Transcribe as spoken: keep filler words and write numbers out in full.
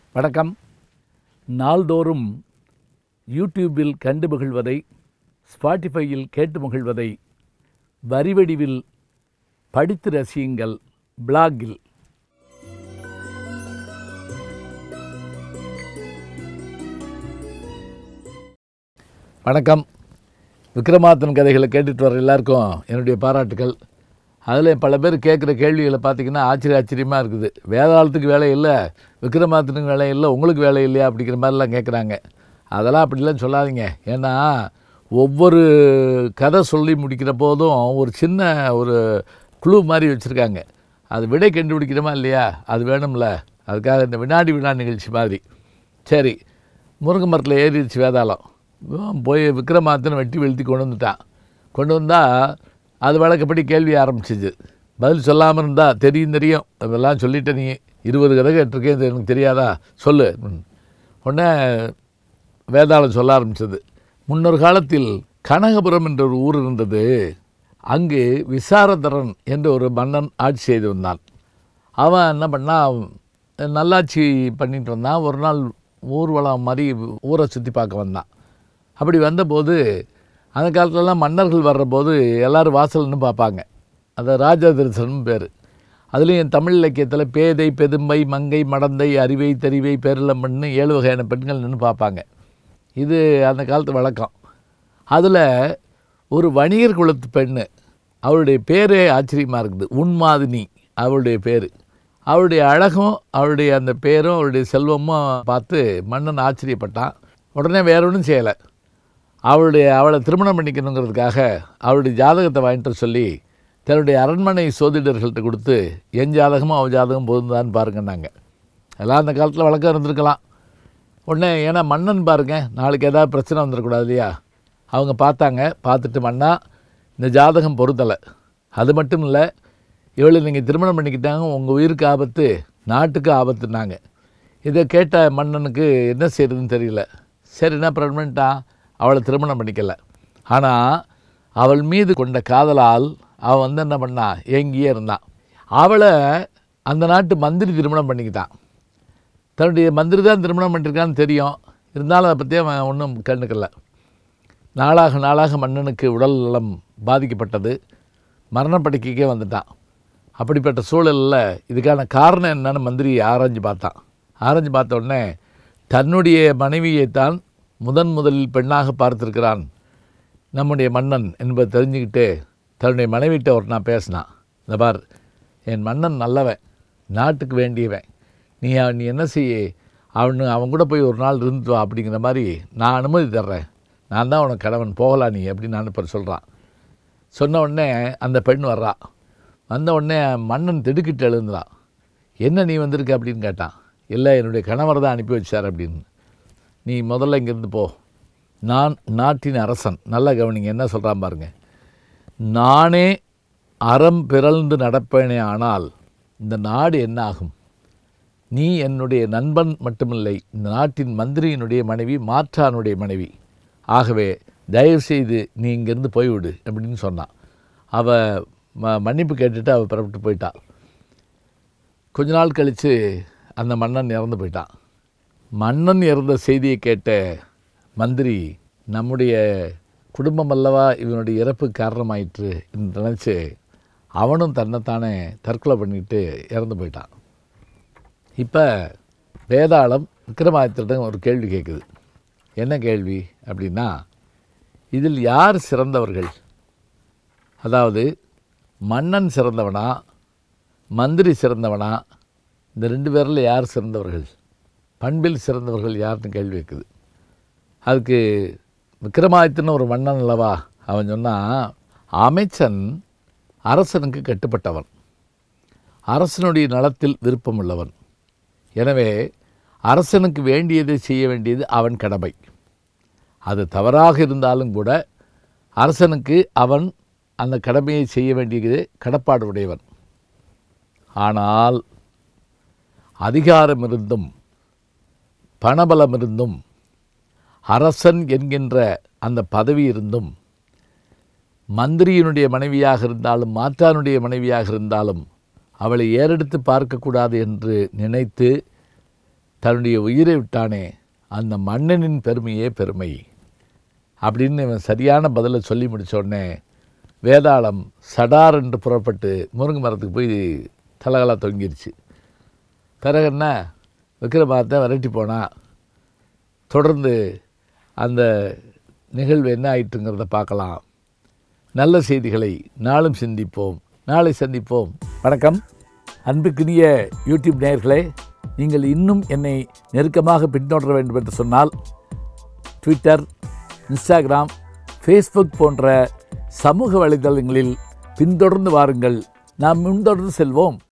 வணக்கம். நாள்தோறும் யூடியூபில் கண்டு மகிழ்வதை, ஸ்பாட்டிஃபையில் கேட்டு மகிழ்வதை வரிவடிவில் படித்து ரசியுங்கள். பிளாகில் வணக்கம். விக்ரமாதித்தன் கதைகளை கேட்டுட்டு வர எல்லாருக்கும் என்னுடைய பாராட்டுக்கள். அதில் பல பேர் கேட்குற கேள்விகளை பார்த்திங்கன்னா ஆச்சரிய ஆச்சரியமாக இருக்குது. வேதாளத்துக்கு வேலை இல்லை, விக்ரமாதித்தனுக்கு வேலை இல்லை, உங்களுக்கு வேலை இல்லையா அப்படிங்கிற மாதிரிலாம் கேட்குறாங்க. அதெல்லாம் அப்படிலாம் சொல்லாதீங்க. ஏன்னா ஒவ்வொரு கதை சொல்லி முடிக்கிற போதும் ஒரு சின்ன ஒரு குழு மாதிரி வச்சுருக்காங்க. அது விடை கண்டுபிடிக்கிறோமா இல்லையா, அது வேணும்ல. அதுக்காக இந்த வினாடி வினா நிகழ்ச்சி மாதிரி. சரி, முருங்கை மரத்தில் ஏறிடுச்சு வேதாளம். போய் விக்ரமாதித்தன் வெட்டி வெளுத்தி கொண்டு வந்துட்டான். கொண்டு வந்தால் அது வழக்கப்படி கேள்வி ஆரம்பிச்சிச்சு. பதில் சொல்லாமல் இருந்தால் தெரியும் தெரியும் அதெல்லாம் சொல்லிட்ட, நீ இருபது கதை கேட்டிருக்கேன், இது எனக்கு தெரியாதா, சொல்லு. உடனே வேதாளம் சொல்ல ஆரம்பித்தது. முன்னொரு காலத்தில் கனகபுரம் என்ற ஒரு ஊர் இருந்தது. அங்கு விசாரதரன் என்ற ஒரு மன்னன் ஆட்சி செய்து வந்தான். அவன் என்ன பண்ணால் நல்லாட்சி பண்ணிட்டு வந்தான். ஒரு நாள் ஊர்வலம் மாதிரி ஊரை சுற்றி பார்க்க வந்தான். அப்படி வந்தபோது அந்த காலத்துலலாம் மன்னர்கள் வர்றபோது எல்லோரும் வாசல்னு பார்ப்பாங்க. அது ராஜா தரிசனம் பேர். அதுலேயும் தமிழ் இலக்கியத்தில் பேதை, பெதும்பை, மங்கை, மடந்தை, அறிவை, தெரிவை, பேரிளம்பன்னு ஏழு வகையான பெண்கள் நின்று பார்ப்பாங்க. இது அந்த காலத்து வழக்கம். அதில் ஒரு வணிகர் குலத்து பெண்ணு, அவளுடைய பேரே ஆச்சரியமாக இருக்குது. உன்மாதினி அவளுடைய பேர். அவளுடைய அழகும் அவளுடைய அந்த பேரும் அவளுடைய செல்வமும் பார்த்து மன்னன் ஆச்சரியப்பட்டான். உடனே வேற ஒன்றும் செய்யலை. அவளுடைய அவளை திருமணம் பண்ணிக்கணுங்கிறதுக்காக அவளுடைய ஜாதகத்தை வாங்கிட்டு சொல்லி தன்னுடைய அரண்மனை சோதிடர்கள்ட்ட கொடுத்து என் ஜாதகமும் அவள் ஜாதகம் பொருந்தான்னு பாருங்கன்னாங்க. அதெல்லாம் அந்த காலத்தில் வழக்கம் இருந்திருக்கலாம். உடனே ஏன்னா மன்னன் பாருங்கள், நாளைக்கு ஏதாவது பிரச்சனை வந்துடக்கூடாது இல்லையா. அவங்க பார்த்தாங்க. பார்த்துட்டு, மன்னா இந்த ஜாதகம் பொருத்தலை, அது மட்டும் இல்லை, இவளை நீங்கள் திருமணம் பண்ணிக்கிட்டாங்க, உங்கள் உயிருக்கு ஆபத்து, நாட்டுக்கு ஆபத்துனாங்க. இதை கேட்ட மன்னனுக்கு என்ன செய்யறதுன்னு தெரியல. சரி, என்ன பண்ணிட்டான், அவளை திருமணம் பண்ணிக்கலை. ஆனால் அவள் மீது கொண்ட காதலால் அவள் வந்து என்ன பண்ணான், ஏங்கியே இருந்தான். அவளை அந்த நாட்டு மந்திரி திருமணம் பண்ணிக்கிட்டான். தன்னுடைய மந்திரி தான் திருமணம் பண்ணியிருக்கான்னு தெரியும், இருந்தாலும் அதை பற்றி அவன் ஒன்றும் கண்டுக்கலை. நாளாக நாளாக மன்னனுக்கு உடல் நலம் பாதிக்கப்பட்டது. மரணப்படுக்கைக்கே வந்துட்டான். அப்படிப்பட்ட சூழலில் இதுக்கான காரணம் என்னன்னு மந்திரி ஆராய்ஞ்சு பார்த்தான். ஆராய்ஞ்சு பார்த்த உடனே தன்னுடைய மனைவியைத்தான் முதன் முதலில் பெண்ணாக பார்த்துருக்கிறான் நம்முடைய மன்னன் என்பதை தெரிஞ்சுக்கிட்டு தன்னுடைய மனைவிட்ட ஒரு நான் பேசினான். இந்த பார், என் மன்னன் நல்லவன், நாட்டுக்கு வேண்டியவன், நீ நீ என்ன செய்ய, அவனு அவன் கூட போய் ஒரு நாள் இருந்துட்டு வா அப்படிங்கிற மாதிரி நான் அனுமதி தர்றேன், நான் தான் உனக்கு கணவன், போகலாம் நீ அப்படின்னு நான் இப்போ சொல்கிறான். சொன்ன உடனே அந்த பெண் வர்றா. வந்த உடனே மன்னன் திடுக்கிட்டு எழுந்துறான். என்ன நீ வந்திருக்க அப்படின்னு கேட்டான். இல்லை, என்னுடைய கணவர் தான் அனுப்பி வச்சார் அப்படின்னு. நீ முதல்ல இங்கேருந்து போ, நான் நாட்டின் அரசன். நல்லா கவனிங்க என்ன சொல்கிறான் பாருங்க. நானே அறம் பிறழ்ந்து நடப்பேனே, ஆனால் இந்த நாடு என்ன ஆகும்? நீ என்னுடைய நண்பன் மட்டுமில்லை, இந்த நாட்டின் மந்திரியினுடைய மனைவி, மாற்றானுடைய மனைவி. ஆகவே தயவுசெய்து நீ இங்கேருந்து போய்விடு அப்படின்னு சொன்னான். அவள் ம மன்னிப்பு கேட்டுட்டு அவள் புறப்பட்டு போயிட்டாள். கொஞ்ச நாள் கழித்து அந்த மன்னன் இறந்து போயிட்டான். மன்னன் இறந்த செய்தியை கேட்ட மந்திரி, நம்முடைய குடும்பம் அல்லவா இவனுடைய இறப்பு காரணமாயிற்று என்று நினச்சி அவனும் தன்னைத்தானே தற்கொலை பண்ணிட்டு இறந்து போயிட்டான். இப்போ வேதாளம் விக்ரமாதித்தனிடம் ஒரு கேள்வி கேட்குது. என்ன கேள்வி அப்படின்னா, இதில் யார் சிறந்தவர்கள்? அதாவது மன்னன் சிறந்தவனா, மந்திரி சிறந்தவனா, இந்த ரெண்டு பேரில் யார் சிறந்தவர்கள், பண்பில் சிறந்தவர்கள் யாருன்னு கேள்வி இருக்குது. அதுக்கு விக்ரமாதித்தன் ஒரு மன்னன் அல்லவா, அவன் சொன்னான், அமைச்சன் அரசனுக்கு கட்டுப்பட்டவன், அரசனுடைய நலத்தில் விருப்பம் உள்ளவன். எனவே அரசனுக்கு வேண்டியதை செய்ய வேண்டியது அவன் கடமை. அது தவறாக இருந்தாலும் கூட அரசனுக்கு அவன் அந்த கடமையை செய்ய வேண்டியது கடப்பாடு உடையவன். ஆனால் அதிகாரம் இருந்தும் பணபலம் இருந்தும் அரசன் என்கின்ற அந்த பதவி இருந்தும் மந்திரியினுடைய மனைவியாக இருந்தாலும் மாற்றானுடைய மனைவியாக இருந்தாலும் அவளை ஏறெடுத்து பார்க்கக்கூடாது என்று நினைத்து தன்னுடைய உயிரை விட்டானே அந்த மன்னனின் பெருமையே பெருமை அப்படின்னு இவன் சரியான பதிலை சொல்லி முடித்தோடனே வேதாளம் சடார் என்று புறப்பட்டு முருங்கை மரத்துக்கு போய் தலகலா தொங்கிருச்சு. பிறகு என்ன, விக்ரமாதித்தன் விரட்டி போனான். தொடர்ந்து அந்த நிகழ்வு என்ன ஆயிட்டுங்கிறத பார்க்கலாம். நல்ல செய்திகளை நாளும் சிந்திப்போம், நாளை சந்திப்போம். வணக்கம். அன்புக்குரிய யூடியூப் நேயர்களே, நீங்கள் இன்னும் என்னை நெருக்கமாக பின்தொடர வேண்டும் என்று சொன்னால் ட்விட்டர், இன்ஸ்டாகிராம், ஃபேஸ்புக் போன்ற சமூக வலைதளங்களில் பின்தொடர்ந்து வாருங்கள். நாம் முன்தொடர்ந்து செல்வோம்.